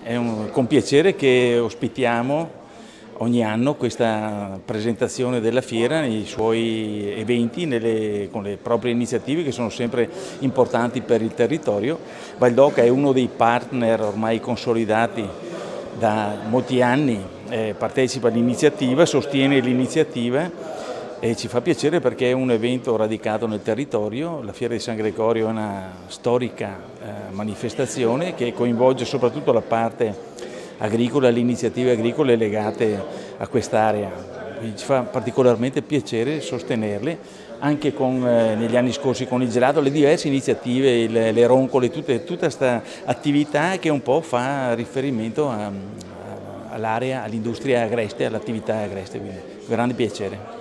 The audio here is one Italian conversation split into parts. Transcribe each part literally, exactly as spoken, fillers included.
È un, con piacere che ospitiamo ogni anno questa presentazione della fiera nei suoi eventi, nelle, con le proprie iniziative che sono sempre importanti per il territorio. Valdocca è uno dei partner ormai consolidati da molti anni, eh, partecipa all'iniziativa, sostiene l'iniziativa e ci fa piacere perché è un evento radicato nel territorio. La Fiera di San Gregorio è una storica eh, manifestazione che coinvolge soprattutto la parte agricola, le iniziative agricole legate a quest'area. Quindi ci fa particolarmente piacere sostenerle, anche con, eh, negli anni scorsi con il gelato, le diverse iniziative, il, le roncole, tutte, tutta questa attività che un po' fa riferimento a, a, all'area, all'industria agreste, all'attività agreste, quindi grande piacere.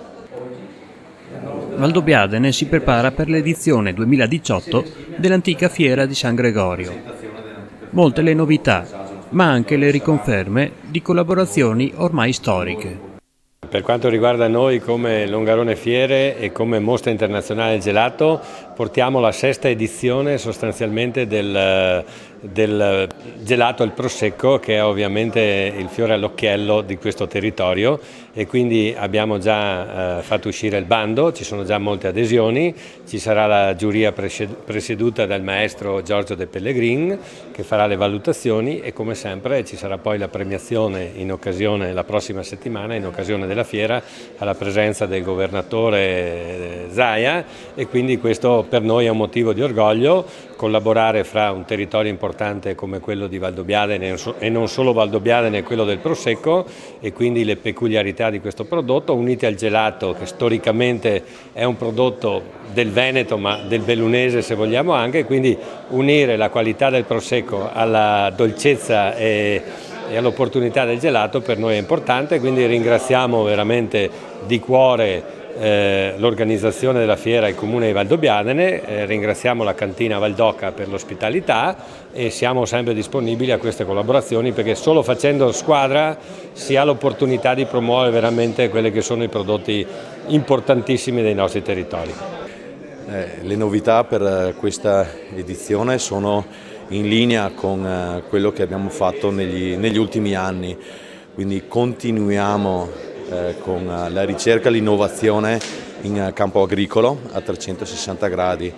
Valdobbiadene si prepara per l'edizione duemiladiciotto dell'antica Fiera di San Gregorio. Molte le novità, ma anche le riconferme di collaborazioni ormai storiche. Per quanto riguarda noi come Longarone Fiere e come Mostra Internazionale Gelato, portiamo la sesta edizione sostanzialmente del, del gelato al prosecco, che è ovviamente il fiore all'occhiello di questo territorio, e quindi abbiamo già eh, fatto uscire il bando, ci sono già molte adesioni, ci sarà la giuria presieduta dal maestro Giorgio De Pellegrin che farà le valutazioni, e come sempre ci sarà poi la premiazione in occasione, la prossima settimana, in occasione della fiera, alla presenza del governatore Zaia, e quindi questo per noi è un motivo di orgoglio, collaborare fra un territorio importante come quello di Valdobbiadene e non solo Valdobbiadene, quello del prosecco, e quindi le peculiarità di questo prodotto unite al gelato, che storicamente è un prodotto del Veneto ma del bellunese se vogliamo anche, quindi unire la qualità del prosecco alla dolcezza e e all'opportunità del gelato per noi è importante, quindi ringraziamo veramente di cuore eh, l'organizzazione della fiera e il Comune di Valdobbiadene, eh, ringraziamo la cantina Valdocca per l'ospitalità e siamo sempre disponibili a queste collaborazioni, perché solo facendo squadra si ha l'opportunità di promuovere veramente quelli che sono i prodotti importantissimi dei nostri territori. Eh, le novità per questa edizione sono in linea con eh, quello che abbiamo fatto negli, negli ultimi anni, quindi continuiamo eh, con la ricerca e l'innovazione in campo agricolo a trecentosessanta gradi,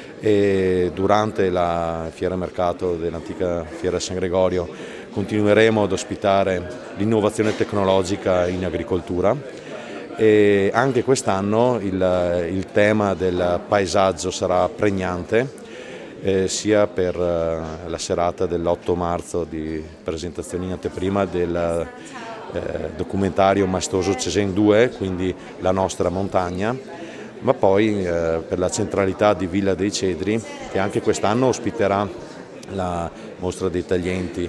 e durante la fiera mercato dell'antica Fiera San Gregorio continueremo ad ospitare l'innovazione tecnologica in agricoltura, e anche quest'anno il, il tema del paesaggio sarà pregnante, Eh, sia per eh, la serata dell'otto marzo di presentazione in anteprima del eh, documentario maestoso Cesen due, quindi la nostra montagna, ma poi eh, per la centralità di Villa dei Cedri, che anche quest'anno ospiterà la mostra dei taglienti,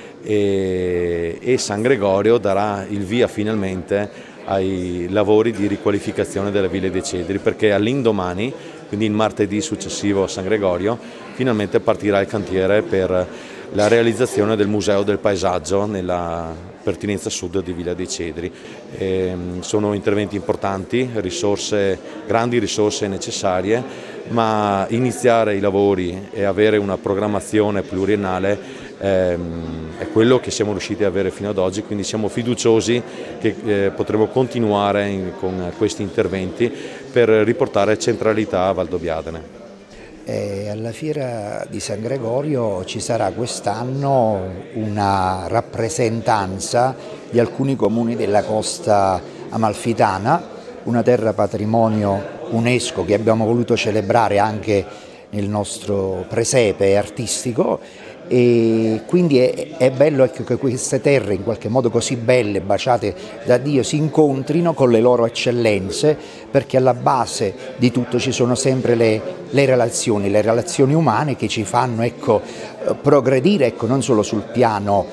e, e San Gregorio darà il via finalmente ai lavori di riqualificazione della Villa dei Cedri, perché all'indomani, quindi il martedì successivo a San Gregorio, finalmente partirà il cantiere per la realizzazione del Museo del Paesaggio nella pertinenza sud di Villa dei Cedri. E sono interventi importanti, risorse, grandi risorse necessarie, ma iniziare i lavori e avere una programmazione pluriennale ehm, è quello che siamo riusciti ad avere fino ad oggi, quindi siamo fiduciosi che eh, potremo continuare in, con questi interventi per riportare centralità a Valdobbiadene. E alla Fiera di San Gregorio ci sarà quest'anno una rappresentanza di alcuni comuni della costa amalfitana, una terra patrimonio UNESCO che abbiamo voluto celebrare anche nel nostro presepe artistico, e quindi è, è bello ecco, che queste terre in qualche modo così belle, baciate da Dio, si incontrino con le loro eccellenze, perché alla base di tutto ci sono sempre le, le relazioni, le relazioni umane che ci fanno ecco, progredire ecco, non solo sul piano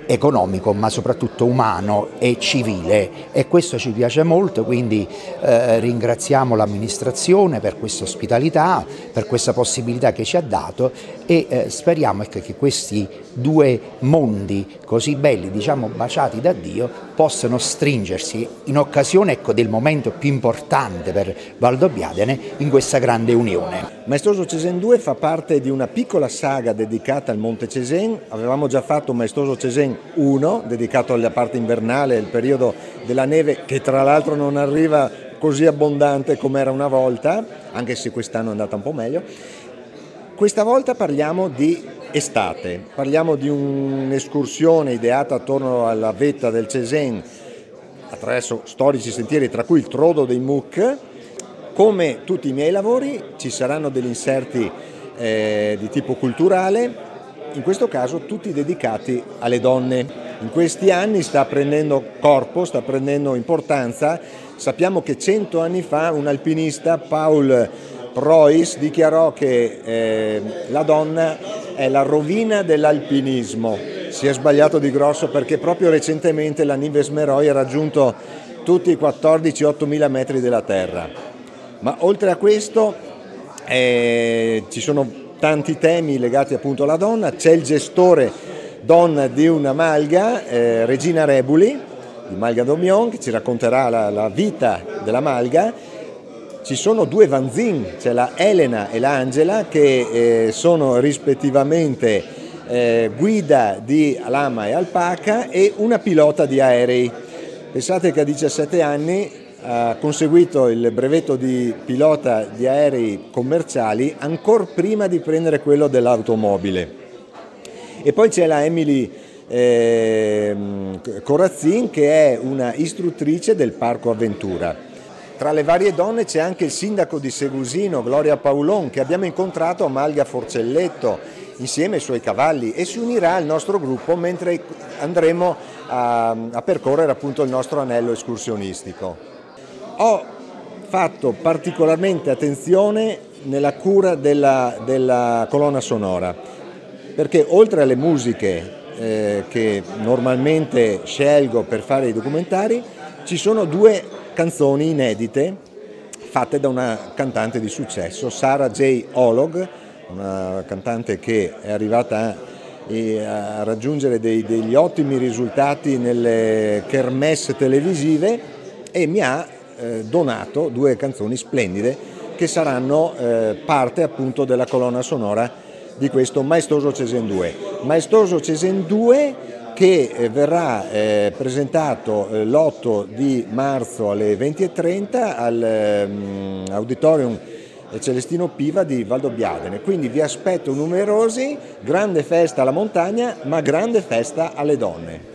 economico ma soprattutto umano e civile, e questo ci piace molto, quindi eh, ringraziamo l'amministrazione per questa ospitalità, per questa possibilità che ci ha dato, e eh, speriamo ecco, che questi due mondi così belli, diciamo baciati da Dio, possano stringersi in occasione ecco, del momento più importante per Valdobbiadene in questa grande unione. Maestoso Cesen due fa parte di una piccola saga dedicata al Monte Cesen. Avevamo già fatto Maestoso Cesen uno, dedicato alla parte invernale, il periodo della neve, che tra l'altro non arriva così abbondante come era una volta, anche se quest'anno è andata un po' meglio. Questa volta parliamo di estate, parliamo di un'escursione ideata attorno alla vetta del Cesen attraverso storici sentieri, tra cui il Trodo dei Muc. Come tutti i miei lavori ci saranno degli inserti eh, di tipo culturale, in questo caso tutti dedicati alle donne. In questi anni sta prendendo corpo, sta prendendo importanza. Sappiamo che cento anni fa un alpinista, Paul Preuss, dichiarò che eh, la donna è la rovina dell'alpinismo. Si è sbagliato di grosso, perché proprio recentemente la Nives Meroe ha raggiunto tutti i quattordici ottomila metri della terra. Ma oltre a questo eh, ci sono tanti temi legati appunto alla donna. C'è il gestore donna di una malga, eh, Regina Rebuli, di Malga Domion, che ci racconterà la, la vita della malga. Ci sono due vanzin, c'è la Elena e l'Angela, che eh, sono rispettivamente eh, guida di lama e alpaca e una pilota di aerei. Pensate che a diciassette anni ha conseguito il brevetto di pilota di aerei commerciali ancora prima di prendere quello dell'automobile. E poi c'è la Emily eh, Corazzin, che è una istruttrice del Parco Avventura. Tra le varie donne c'è anche il sindaco di Segusino, Gloria Paulon, che abbiamo incontrato a Malga Forcelletto insieme ai suoi cavalli, e si unirà al nostro gruppo mentre andremo a, a percorrere appunto il nostro anello escursionistico. Ho fatto particolarmente attenzione nella cura della, della colonna sonora, perché oltre alle musiche eh, che normalmente scelgo per fare i documentari, ci sono due canzoni inedite fatte da una cantante di successo, Sarah J. Olog, una cantante che è arrivata a, a raggiungere dei, degli ottimi risultati nelle kermesse televisive, e mi ha eh, donato due canzoni splendide che saranno eh, parte appunto della colonna sonora di questo Maestoso Cesen due. Maestoso Cesen due che eh, verrà eh, presentato eh, l'otto di marzo alle venti e trenta al eh, Auditorium Celestino Piva di Valdobbiadene. Quindi vi aspetto numerosi, grande festa alla montagna, ma grande festa alle donne.